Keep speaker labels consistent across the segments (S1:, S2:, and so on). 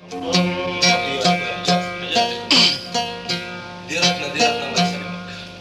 S1: ديرتنا الله يسلمك.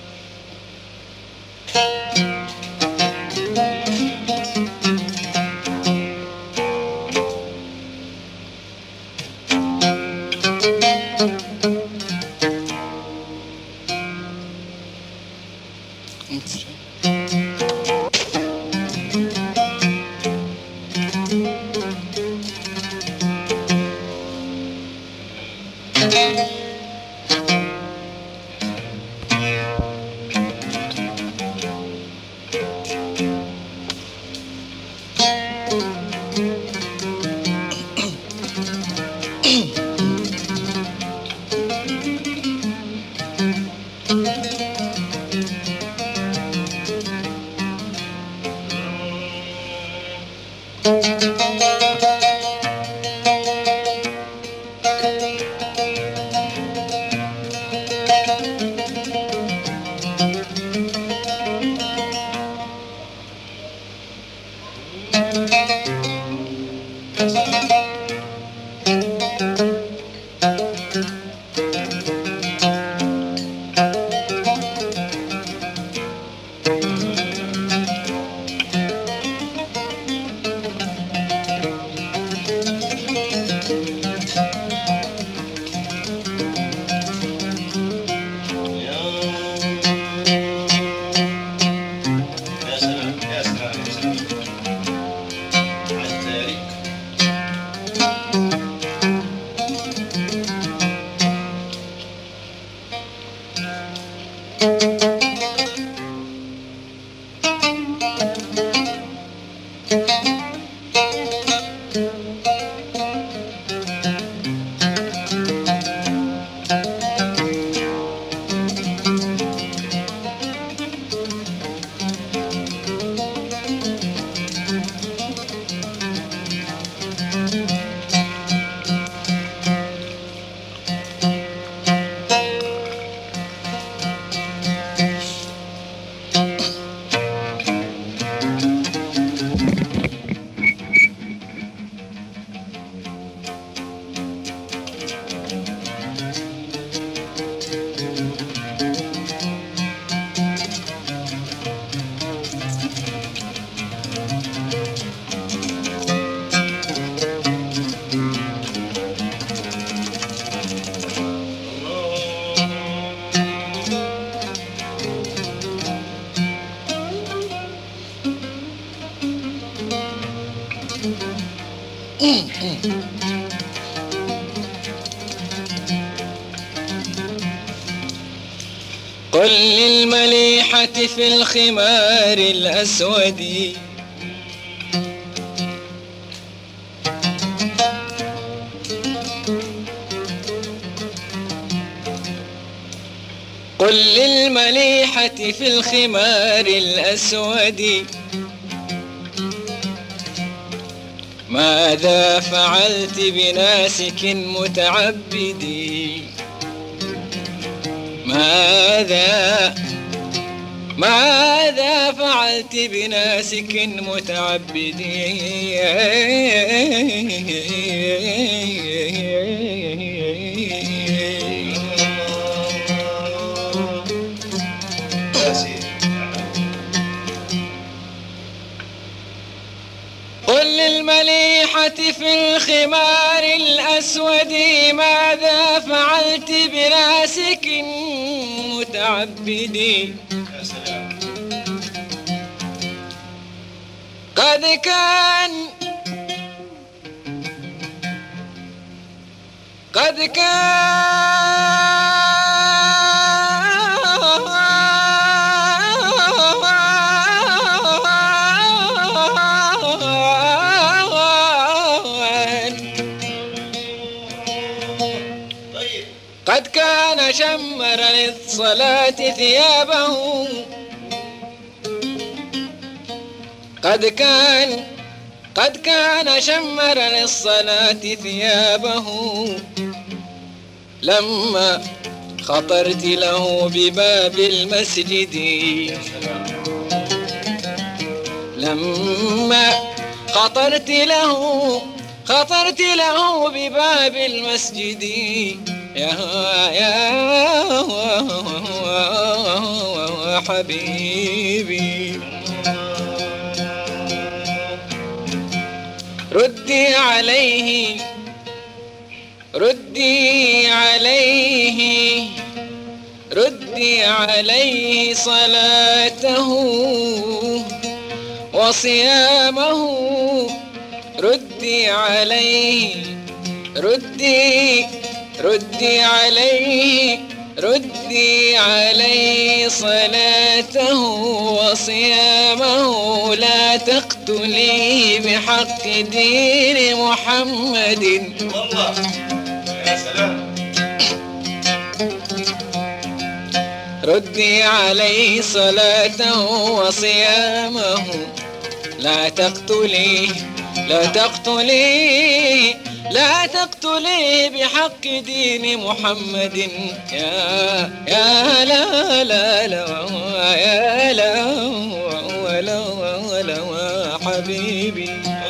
S2: قل للمليحة في الخمار الأسود قل للمليحة في الخمار الأسود ماذا فعلت بناسك متعبدي ماذا فعلت بناسك متعبدي قل للمليحة في الخمار الأسود ماذا فعلت براسك متعبدي قد كان قد كان شمر للصلاة ثيابه قد كان شمر للصلاة ثيابه لما خطرت له بباب المسجد لما خطرت له خطرت له بباب المسجد يا حبيبي ردي عليه ردي عليه ردي عليه صلاته وصيامه ردي عليه ردي عليه ردي عليه صلاته وصيامه لا تقتلي بحق دين محمد
S1: والله يا سلام.
S2: ردي عليه صلاته وصيامه لا تقتلي لا تقتلي لا تقتلي بحق دين محمد يا لا لا لا يا لا ولا ولا حبيبي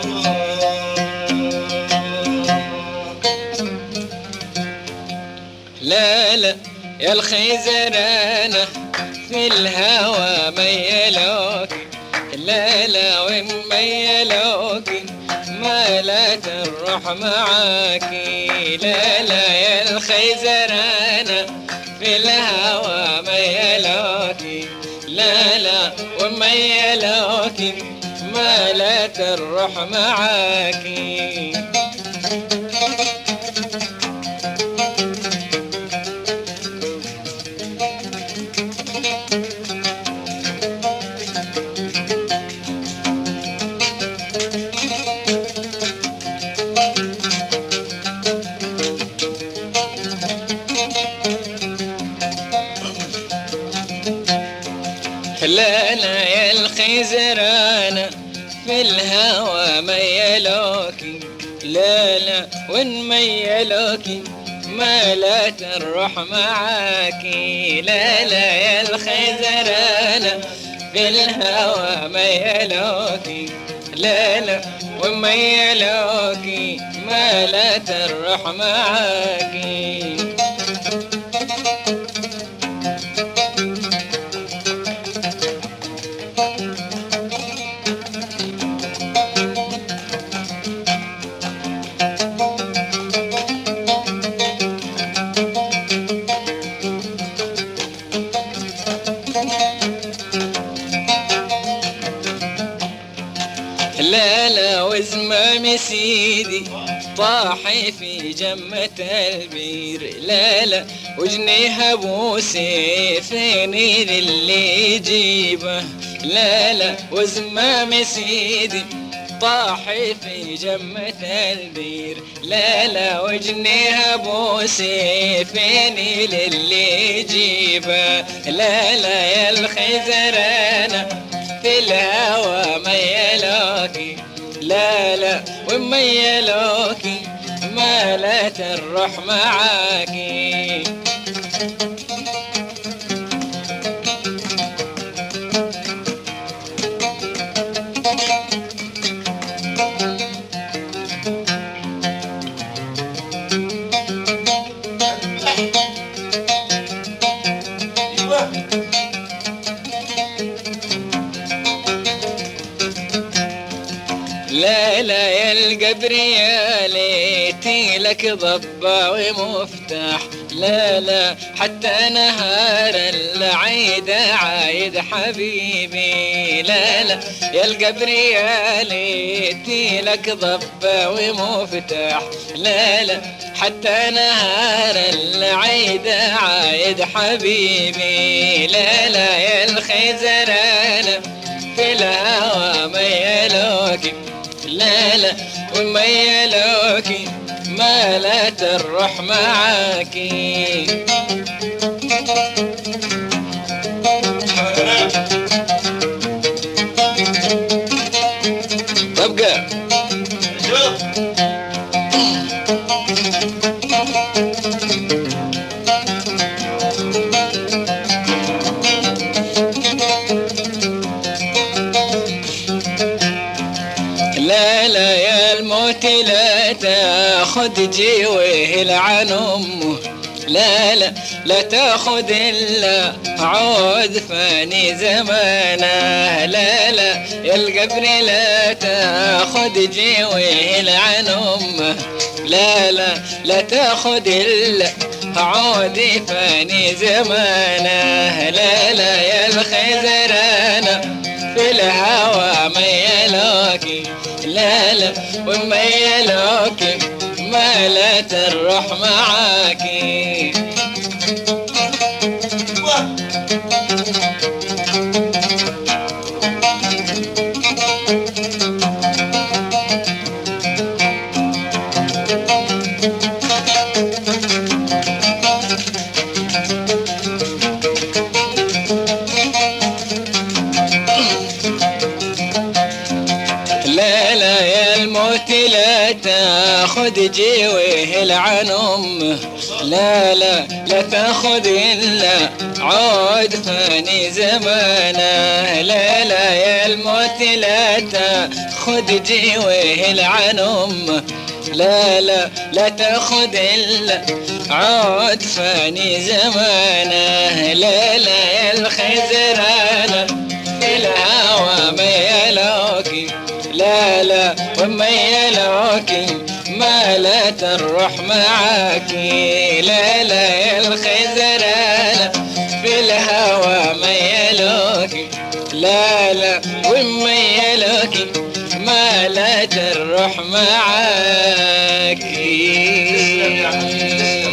S2: لا لا يا الخيزرانة في الهوى ميلوك لا لا وين ميلوك ما لا تروح معاكي لا لا يا الخيزرانة في الهوى ميلوك لا لا وميلوك ما لا تروح معاكي لا لا يا الخيزرانة في الهوى ميلوكي لا لا وين ميلوكي ما لا تروح معاكي لا لا يا الخيزرانة في الهوى ميلوكي لا لا وين ميلوكي ما لا تروح معاكي لا لا وزمام سيدي طاحي في جمة البير لا لا وجنيها ابو سيفيني للي يجيبه لا لا وزمام سيدي طاحي في جمة البير لا لا وجنيها ابو سيفيني للي يجيبه لا لا يا الخيزرانة في الهوى ميلوكي لا لا وميلوكي ما لا تروح معاكي لا لا يا القبر يا ليتي لك ضبة ومفتاح لا لا حتى نهار العيد عايد حبيبي لا لا يا القبر يا ليتي لك ضبة ومفتاح لا لا حتى نهار العيد عايد حبيبي لا لا يا الخيزرانة في الهوى ميلوكي لا لا وميلوكي ما لا تروح معاكي طبقة لا لا يا الموت لا تاخد جيوه عن امه، لا لا لا تاخد الا عود فاني زمانه، لا لا يا القبر لا تاخد جيوه عن امه، لا لا لا تاخد الا عود فاني زمانه، لا لا يا الخزرانه في الهوى ميلوكي، لا لا وميلوكي ما لا تروح معاكي. لا لا يا الموت لا تاخد جيوه عن امه، لا لا لا تاخد الا عود فاني زمانه، لا لا يا الموت لا تاخد جيوه عن امه، لا لا لا تاخد الا عود فاني زمانه، لا لا يا الخزرانه في الهوى ميلوكي، لا لا وميلوكي ما لا تروح معاكي، لا لا يا الخزرانه في الهوى ميلوكي، لا لا وميلوكي ما لا تروح معاكي.